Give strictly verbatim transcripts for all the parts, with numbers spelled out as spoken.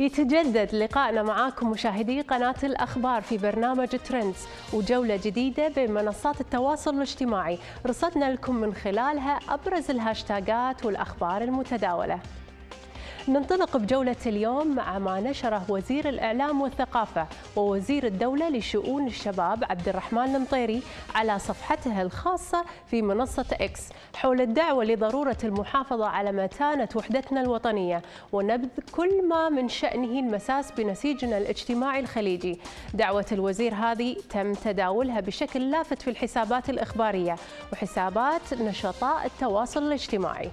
يتجدد لقائنا معاكم مشاهدي قناة الأخبار في برنامج ترندز وجولة جديدة بمنصات التواصل الاجتماعي رصدنا لكم من خلالها أبرز الهاشتاجات والأخبار المتداولة. ننطلق بجولة اليوم مع ما نشره وزير الإعلام والثقافة ووزير الدولة لشؤون الشباب عبد الرحمن المطيري على صفحته الخاصة في منصة إكس حول الدعوة لضرورة المحافظة على متانة وحدتنا الوطنية ونبذ كل ما من شأنه المساس بنسيجنا الاجتماعي الخليجي. دعوة الوزير هذه تم تداولها بشكل لافت في الحسابات الإخبارية وحسابات نشطاء التواصل الاجتماعي.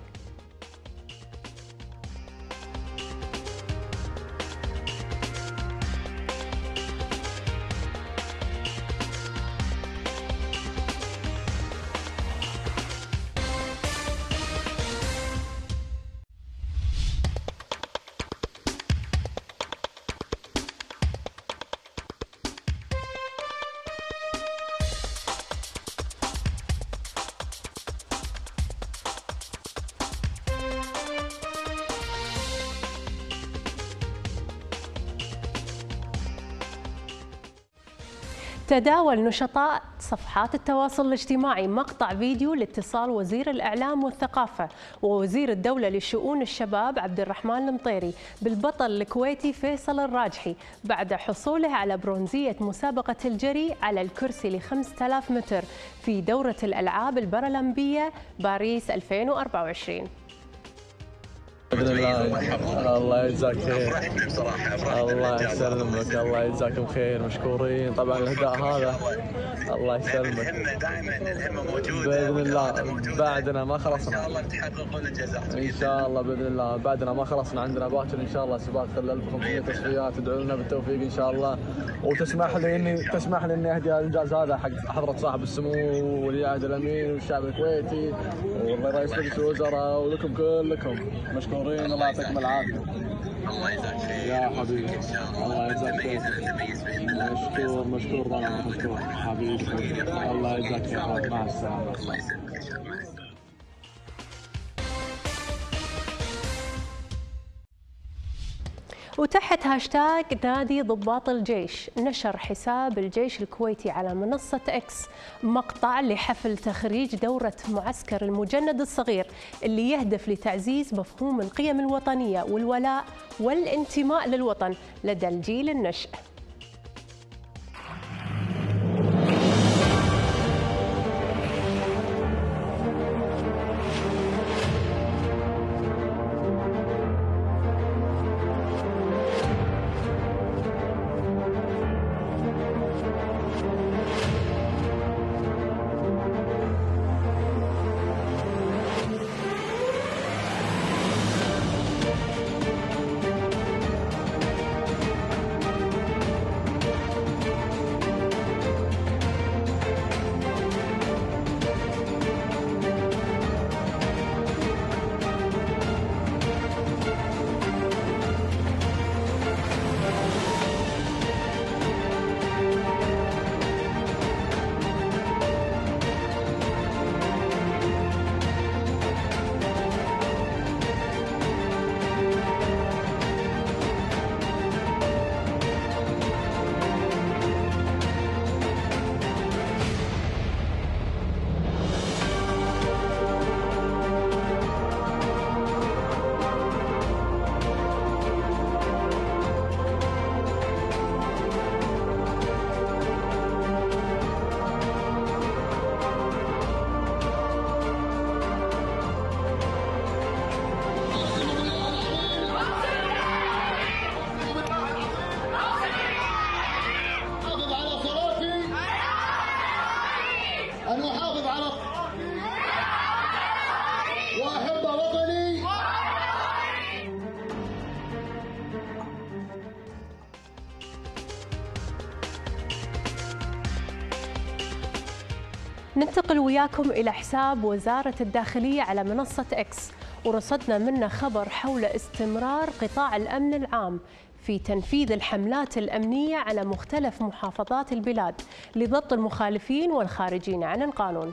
تداول نشطاء صفحات التواصل الاجتماعي مقطع فيديو لاتصال وزير الإعلام والثقافة ووزير الدولة لشؤون الشباب عبد الرحمن المطيري بالبطل الكويتي فيصل الراجحي بعد حصوله على برونزية مسابقة الجري على الكرسي ل خمسة آلاف متر في دورة الألعاب البارالمبية باريس ألفين وأربعة وعشرين. بإذن الله. الله يجزاك خير. الله يسلمك. الله يجزاكم خير. مشكورين. طبعا الهداء هذا الله يسلمك. بإذن الله بعدنا ما خلصنا. إن شاء الله بإذن الله بعدنا ما خلصنا. عندنا باكر إن شاء الله سباق ألف وخمسمئة تصفيات. ادعوا لنا بالتوفيق إن شاء الله. وتسمح لي إني تسمح لي إني أهدي الإنجاز هذا حق حضرة صاحب السمو ولي العهد الأمين والشعب الكويتي والرئيس مجلس الوزراء ولكم كلكم. مشكورين. الله يعطيكم العافيه. الله يجزاك خير يا حبيبي. الله يجزاك خير. مشكور مشكور والله مشكور حبيبي. الله يجزاك خير. مع السلامه. الله يسلمك ان شاء الله. وتحت هاشتاج نادي ضباط الجيش نشر حساب الجيش الكويتي على منصة إكس مقطع لحفل تخريج دورة معسكر المجند الصغير اللي يهدف لتعزيز مفهوم القيم الوطنية والولاء والانتماء للوطن لدى الجيل النشئ. أنا أحافظ على وأحب وطني. ننتقل وياكم إلى حساب وزارة الداخلية على منصة إكس ورصدنا منه خبر حول استمرار قطاع الأمن العام في تنفيذ الحملات الأمنية على مختلف محافظات البلاد لضبط المخالفين والخارجين عن القانون.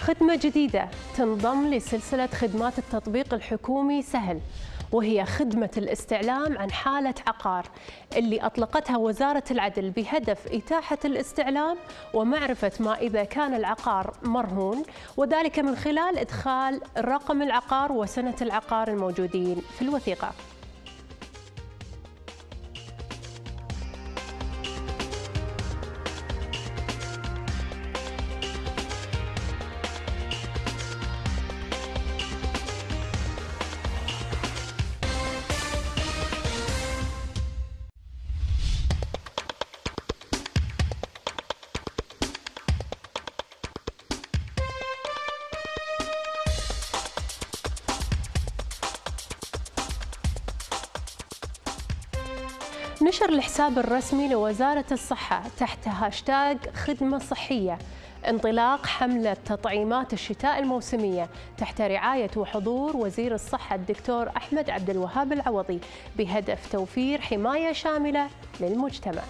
خدمة جديدة تنضم لسلسلة خدمات التطبيق الحكومي سهل، وهي خدمة الاستعلام عن حالة عقار اللي أطلقتها وزارة العدل بهدف إتاحة الاستعلام ومعرفة ما إذا كان العقار مرهون، وذلك من خلال إدخال رقم العقار وسنة العقار الموجودين في الوثيقة. نشر الحساب الرسمي لوزارة الصحة تحت هاشتاغ خدمة صحية انطلاق حملة تطعيمات الشتاء الموسمية تحت رعاية وحضور وزير الصحة الدكتور أحمد عبد الوهاب العوضي بهدف توفير حماية شاملة للمجتمع.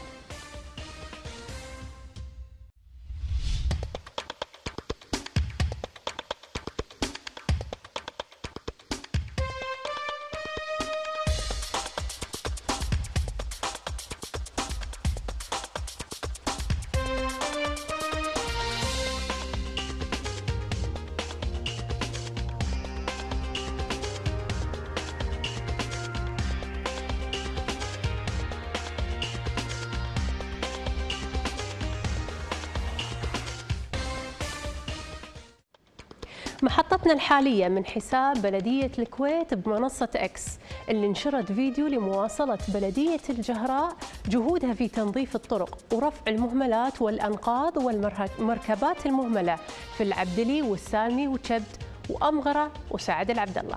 محطتنا الحالية من حساب بلدية الكويت بمنصة إكس اللي نشرت فيديو لمواصلة بلدية الجهراء جهودها في تنظيف الطرق ورفع المهملات والأنقاض والمركبات المهملة في العبدلي والسالمي وشبد وأمغرة وسعد العبد الله.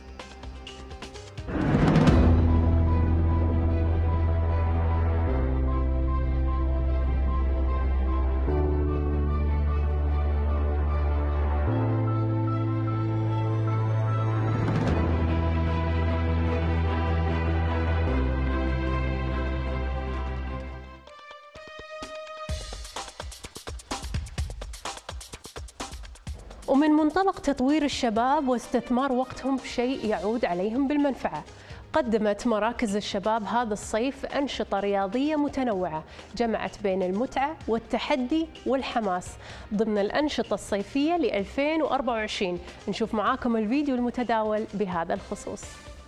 ومن منطلق تطوير الشباب واستثمار وقتهم بشيء يعود عليهم بالمنفعة، قدمت مراكز الشباب هذا الصيف أنشطة رياضية متنوعة جمعت بين المتعة والتحدي والحماس ضمن الأنشطة الصيفية ل ألفين وأربعة وعشرين. نشوف معاكم الفيديو المتداول بهذا الخصوص.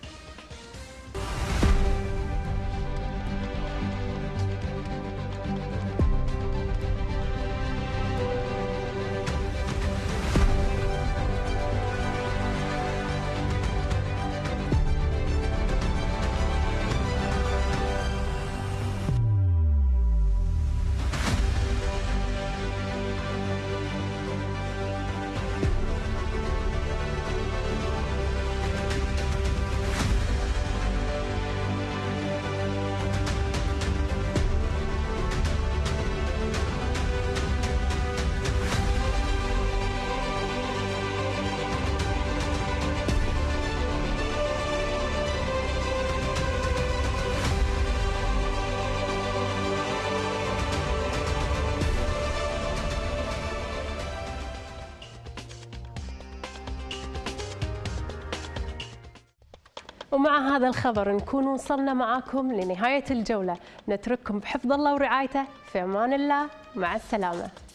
ومع هذا الخبر نكون وصلنا معاكم لنهاية الجولة، نترككم بحفظ الله ورعايته، في أمان الله، مع السلامة.